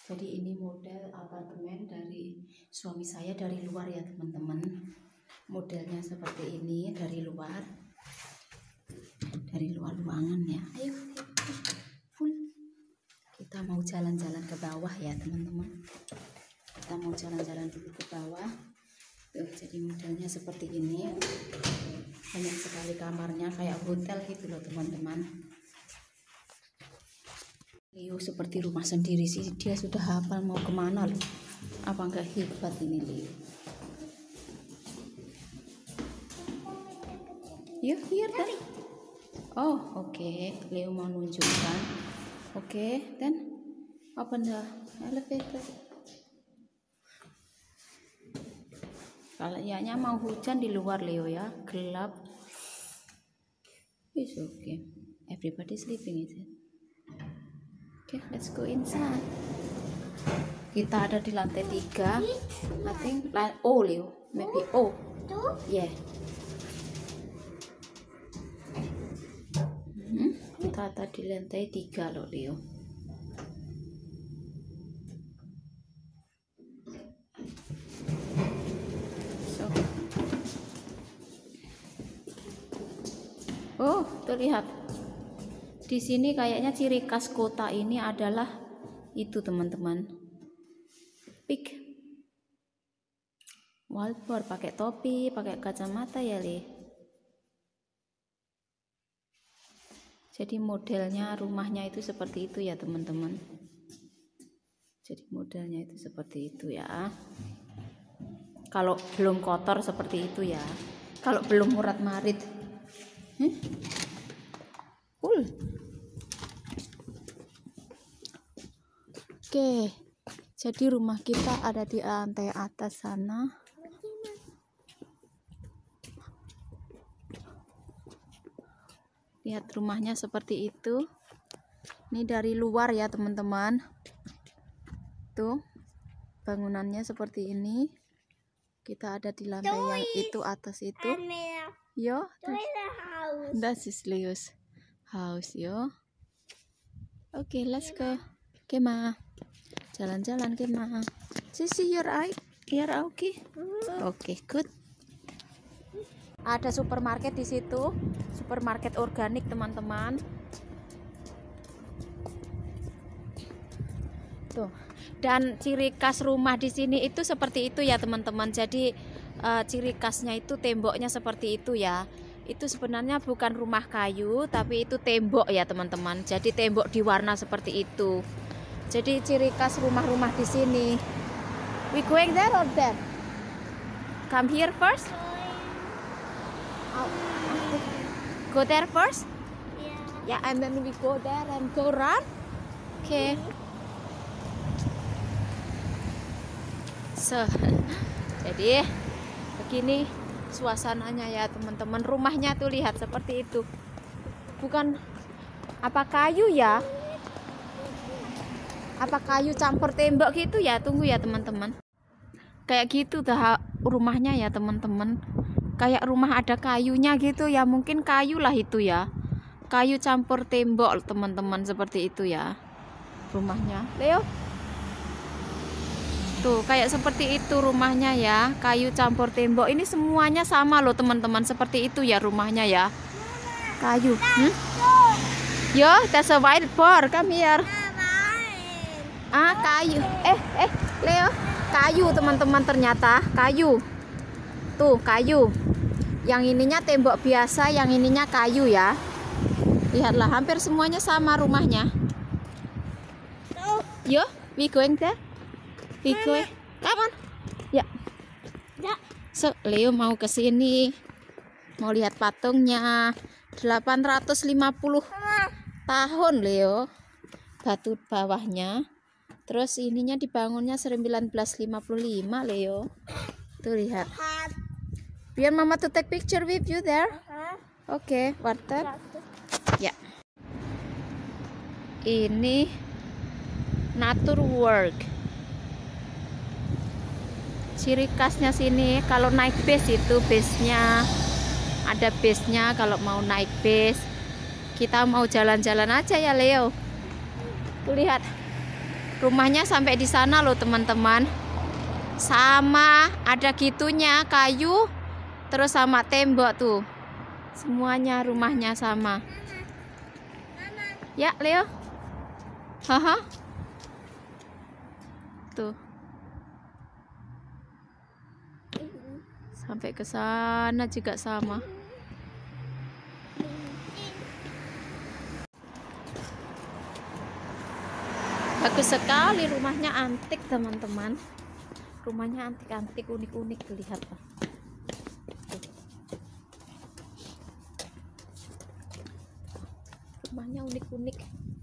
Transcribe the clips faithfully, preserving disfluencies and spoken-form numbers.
Jadi ini model apartemen dari suami saya dari luar ya teman-teman. Modelnya seperti ini dari luar, dari luar ruangan ya. Ayo, full. Kita mau jalan-jalan ke bawah ya teman-teman. Kita mau jalan-jalan dulu ke bawah. Tuh, jadi modelnya seperti ini. Banyak sekali kamarnya kayak hotel gitu loh teman-teman. Leo seperti rumah sendiri sih, dia sudah hafal mau kemana loh. Apa enggak hebat ini Leo? Yuk, here then. Oh, oke. Okay. Leo mau nunjukkan. Oke, okay, then open the elevator. Kayaknya mau hujan di luar Leo ya, gelap. It's okay. Everybody sleeping is it? Okay, let's go inside. Kita ada di lantai tiga. I think like oh Leo, maybe oh. Yeah. Hmm, kita ada di lantai tiga loh Leo. So. Oh, tuh lihat. Di sini kayaknya ciri khas kota ini adalah itu teman-teman. Pig. Wallboard pakai topi, pakai kacamata ya, Le. Jadi modelnya rumahnya itu seperti itu ya, teman-teman. Jadi modelnya itu seperti itu ya. Kalau belum kotor seperti itu ya. Kalau belum murat-marit. Hmm? Cool. Oke, jadi rumah kita ada di lantai atas sana. Lihat rumahnya seperti itu. Ini dari luar ya teman-teman. Tuh, bangunannya seperti ini. Kita ada di lantai yang itu atas itu. Yo, that is Leo's house yo. Oke, okay, let's go. Oke, okay, Ma. Jalan-jalan ke Ma. Sisi your eye. Your oke. Okay. Oke, okay, good. Ada supermarket di situ. Supermarket organik, teman-teman. Tuh. Dan ciri khas rumah di sini itu seperti itu ya, teman-teman. Jadi uh, ciri khasnya itu temboknya seperti itu ya. Itu sebenarnya bukan rumah kayu, tapi itu tembok ya, teman-teman. Jadi tembok diwarna seperti itu. Jadi ciri khas rumah-rumah di sini. We going there or there? Come here first. Oh, go there first. Yeah. Yeah, and then we go there and go run. Okay. So, jadi begini suasananya ya teman-teman. Rumahnya tuh lihat seperti itu. Bukan apa kayu ya? Apa kayu campur tembok gitu ya? Tunggu ya teman-teman. Kayak gitu dah rumahnya ya teman-teman. Kayak rumah ada kayunya gitu ya. Mungkin kayu lah itu ya. Kayu campur tembok teman-teman, seperti itu ya rumahnya. Leo. Tuh kayak seperti itu rumahnya ya. Kayu campur tembok. Ini semuanya sama loh teman-teman. Seperti itu ya rumahnya ya. Kayu. Hmm? Yo, that's a whiteboard. Come here. Ah, kayu. Eh, eh, Leo. Kayu teman-teman, ternyata kayu. Tuh, kayu. Yang ininya tembok biasa, yang ininya kayu ya. Lihatlah, hampir semuanya sama rumahnya. Yo, we going there? We going. Come on. Ya. So, Leo mau ke sini. Mau lihat patungnya. delapan ratus lima puluh tahun, Leo. Batu bawahnya. Terus ininya dibangunnya seribu sembilan ratus lima puluh lima, Leo. Tuh lihat. Biar Mama to take picture with you there. Oke, okay, water. Ya. Ini nature work. Ciri khasnya sini kalau naik base itu base-nya ada base-nya. Kalau mau naik base, kita mau jalan-jalan aja ya, Leo. Tuh lihat. Rumahnya sampai di sana loh teman-teman. Sama, ada gitunya, kayu, terus sama tembok tuh. Semuanya rumahnya sama. Ya, Leo. Haha. Tuh. Sampai ke sana juga sama. Bagus sekali rumahnya, antik teman-teman. Rumahnya antik-antik, unik-unik, lihat Pak. Rumahnya unik-unik.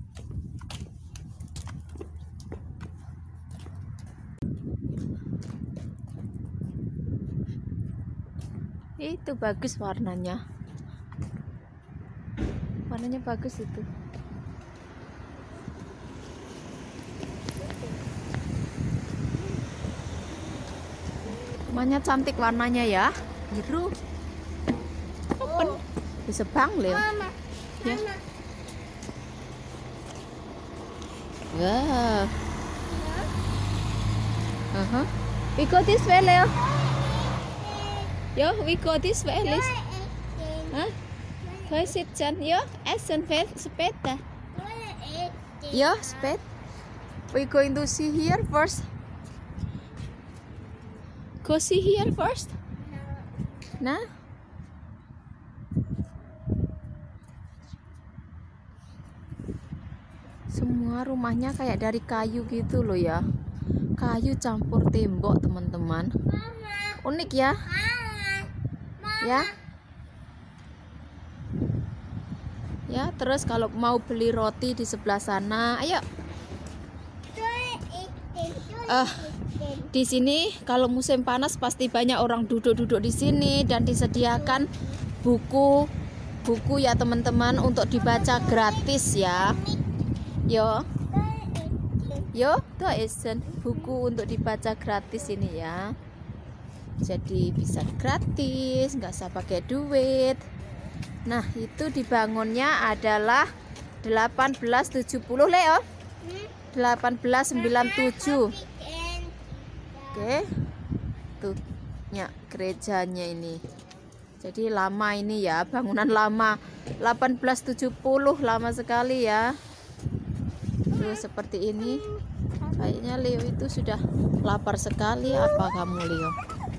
Itu bagus warnanya. Warnanya bagus itu. Rumahnya cantik warnanya ya, biru. Open. Bisa bang Leo. Ya. Wow. Uh -huh. We go this way, Leo. Yo, we go this way, Liz. Hah? Kau sit Jan, yo, Essen sepeda. Yo, sepeda. We going to see here first. Go see here first. Nah. Semua rumahnya kayak dari kayu gitu loh ya. Kayu campur tembok, teman-teman. Unik ya. Ya. Ya, terus kalau mau beli roti di sebelah sana, ayo. Ah. Uh, Di sini kalau musim panas pasti banyak orang duduk-duduk di sini dan disediakan buku buku ya teman-teman untuk dibaca gratis ya. Yo. Yo, tuh isen buku untuk dibaca gratis ini ya. Jadi bisa gratis, nggak usah pakai duit. Nah, itu dibangunnya adalah delapan belas tujuh puluh Leo. delapan belas sembilan puluh tujuh. Oke, tuh ya gerejanya ini. Jadi lama ini ya, bangunan lama. delapan belas tujuh puluh, lama sekali ya. Tuh seperti ini. Kayaknya Leo itu sudah lapar sekali. Apa kamu Leo?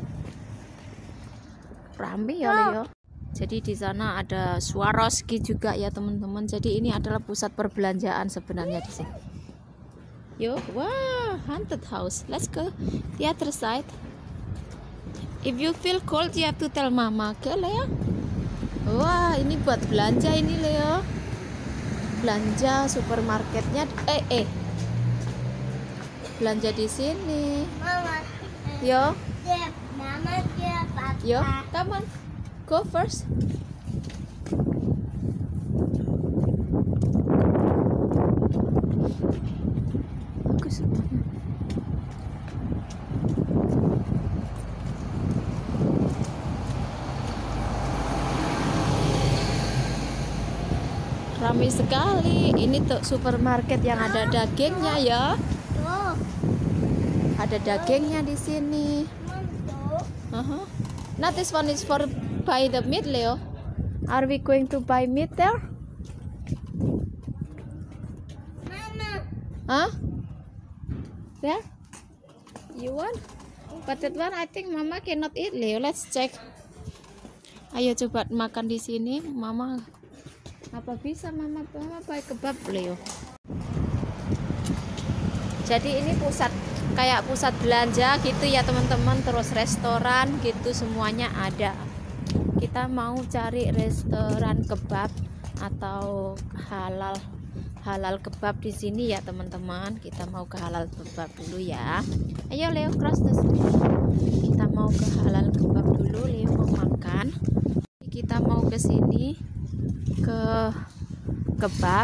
Rame ya Leo. Jadi di sana ada Swarovski juga ya teman-teman. Jadi ini adalah pusat perbelanjaan sebenarnya di sini. Yo, wah, haunted house. Let's go the other side. If you feel cold, you have to tell mama. Oke, Leo. Wah, ini buat belanja ini Leo. Belanja supermarketnya. Eh, eh. Belanja di sini. Mama. Yo. Dia, mama dia papa. Yo, come on. Go first. Ramai sekali. Ini tuh supermarket yang ada dagingnya ya. Tuh. Ada dagingnya di sini. Uh-huh. Now this one is for buy the meat, Leo. Are we going to buy meat there? Mama. Huh? There? You want? But that one I think Mama cannot eat, Leo. Let's check. Ayo coba makan di sini, Mama. Apa bisa Mama Mama buy kebab, Leo? Jadi ini pusat kayak pusat belanja gitu ya teman-teman, terus restoran gitu semuanya ada. Kita mau cari restoran kebab atau halal halal kebab di sini ya teman-teman. Kita mau ke halal kebab dulu ya. Ayo Leo, cross the street. Kita mau ke halal kebab dulu. Leo mau makan. Kita mau ke sini ke kebab.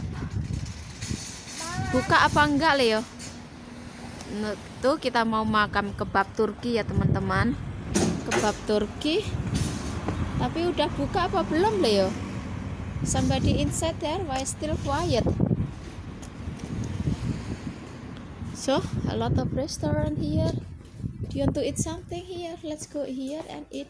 Buka apa enggak Leo? Tuh kita mau makan kebab Turki ya teman-teman. Kebab Turki. Tapi udah buka apa belum Leo? Somebody inside there, why still quiet? So a lot of restaurant here. Do you want to eat something here? Let's go here and eat.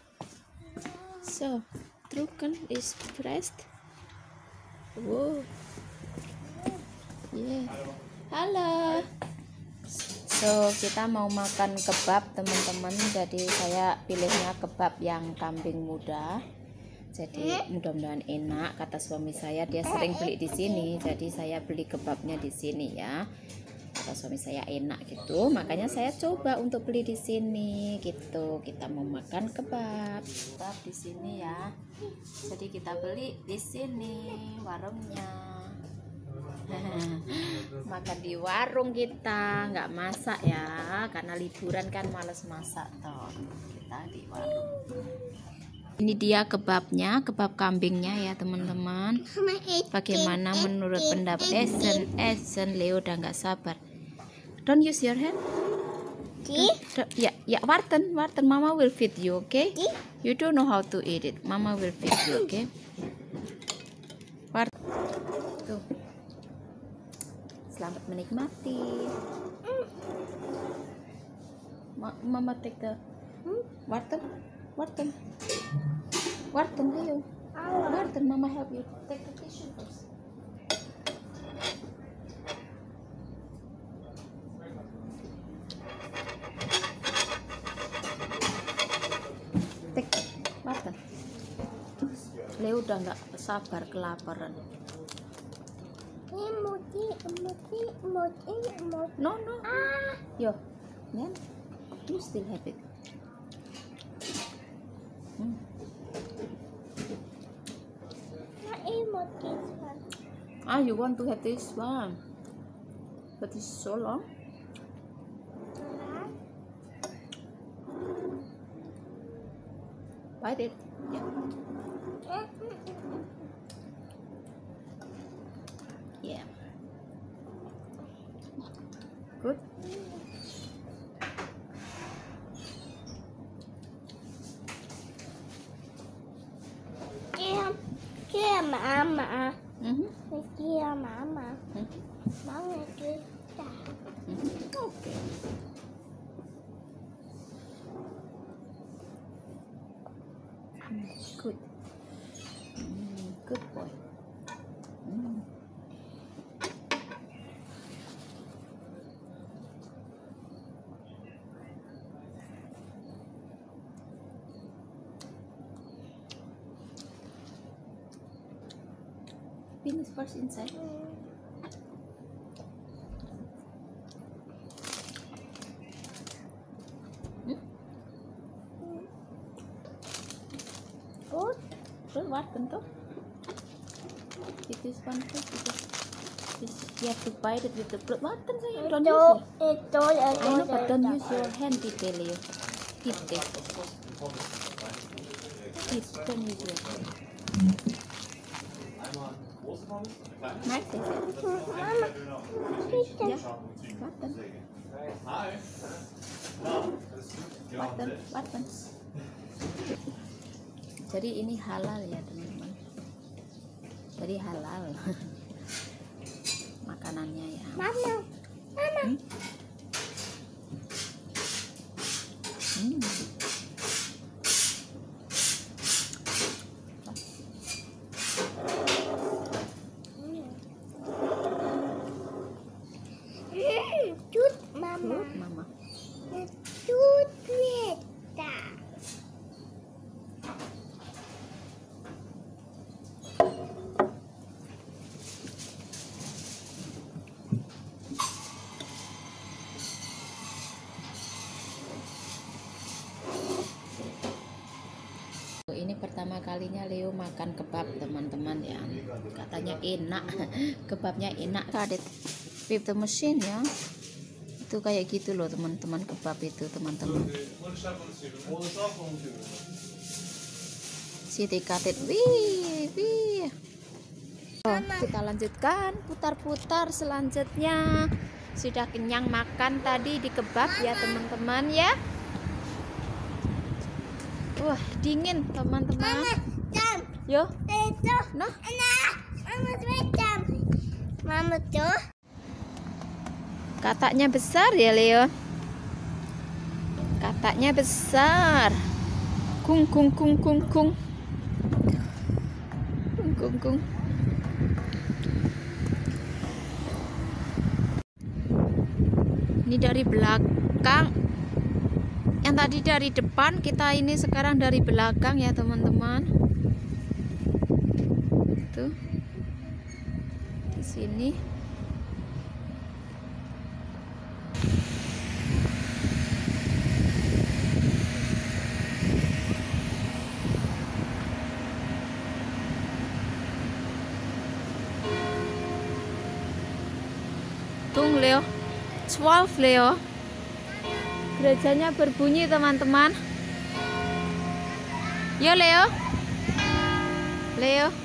So Trucken is pressed. Wow. Yeah. Halo. So kita mau makan kebab teman-teman. Jadi saya pilihnya kebab yang kambing muda. Jadi mudah-mudahan enak, kata suami saya. Dia sering beli di sini, jadi saya beli kebabnya di sini ya. Kata suami saya enak gitu, makanya saya coba untuk beli di sini gitu. Kita mau makan kebab, kebab di sini ya. Jadi kita beli di sini warungnya. Makan di warung kita, nggak masak ya, karena liburan kan males masak toh. Kita di warung. Ini dia kebabnya, kebab kambingnya ya teman-teman. Bagaimana menurut pendapat Esen? Esen Leo udah nggak sabar. Don't use your hand. Ya, ya, Warten, Warten, Mama will feed you, okay? You don't know how to eat it. Mama will feed you, okay? Warten, tuh. Selamat menikmati. Ma Mama take the Warten. Warten, Warten, Leo. Warten, Mama help you. Take the tissue first. Take, Warten. Leo udah nggak sabar kelaparan. No, no. Yo, then you still have it. Hmm. Ah, you want to have this one, but it's so long. Bite it. Yeah. Yeah. Good. Kia mama. Mhm. Kia mama. Hmm. Mama kita. Mhm. Okay. Hmm, good. Hmm, good boy. Hmm. Finish first inside. Hmm? Good. Good, what bentuk? It is one first because this, you have to bite it with the blood. What then sayang? Don't Itu use it. itu I itu. know, but don't use your hand, Tite Leo. Tite. Tite, don't use your hand. Nice, is it? Mama. Yeah. Button. Button, button. Jadi ini halal ya teman-teman. Jadi halal makanannya ya. Mama. Mama. Hmm? Hmm. Tut mama. Good, Mama. Tut beda. Ini pertama kalinya Leo makan kebab teman-teman ya. Katanya enak. Kebabnya enak. Kadet with the machine ya. Itu kayak gitu loh teman-teman, kebab itu teman-teman. Siti kadet. Wih, wih. Oh, kita lanjutkan putar-putar selanjutnya. Sudah kenyang makan tadi di kebab ya teman-teman ya. Wah, dingin teman-teman. Jam. Yo. Itu. Nah, Enak. Mama jam. Mama tuh. Kataknya besar ya Leo. Kataknya besar. Kung kung kung kung kung. Kung kung kung. Ini dari belakang. Yang tadi dari depan, kita ini sekarang dari belakang ya teman-teman. Tuh. Di sini. Tung Leo, twelve Leo. Gerejanya berbunyi teman-teman. Yo Leo, Leo.